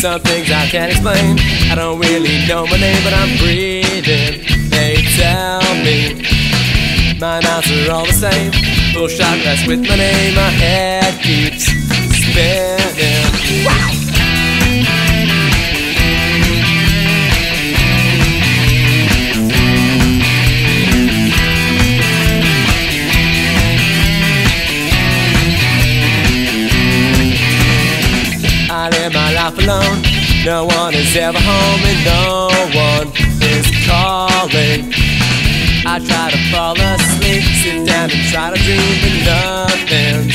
some things I can't explain. I don't really know my name, but I'm breathing. They tell me my mouths are all the same. Full shot glass with my name. My head keeps spinning. Wow! I live my life alone. No one is ever home and no one is calling. I try to fall asleep, sit down and try to dream, but nothing's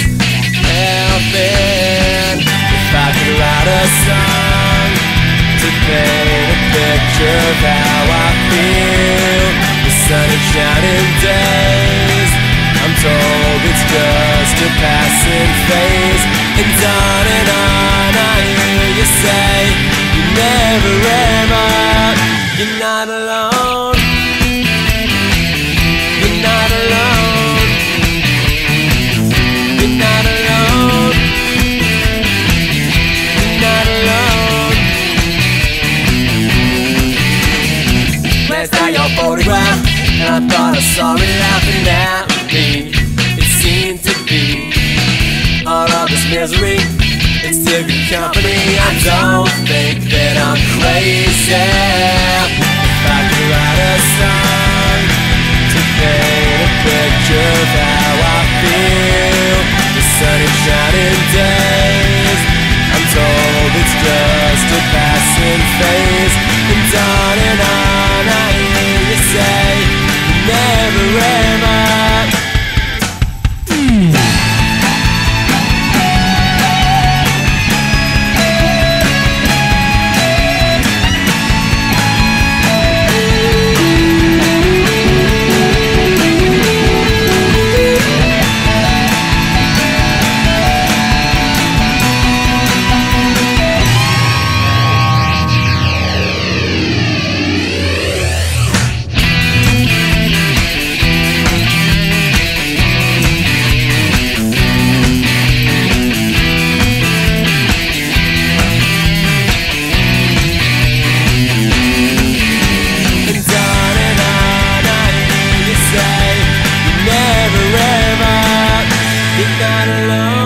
helping. If I could write a song to paint a picture of how I feel, the sun is shining days, I'm told it's just a passing phase. And on I hear you say, you never ever, you're not alone. You're not alone. You're not alone. You're not alone. Glanced at your photograph, and I thought I saw it laughing at me. It seemed to be all of this misery, it's still good company. I don't think that I'm crazy. If I could write a song to paint a picture of how I feel, the sun is shining days, I'm told it's just a passing phase. And on I hear you say, you never ever. You're not alone.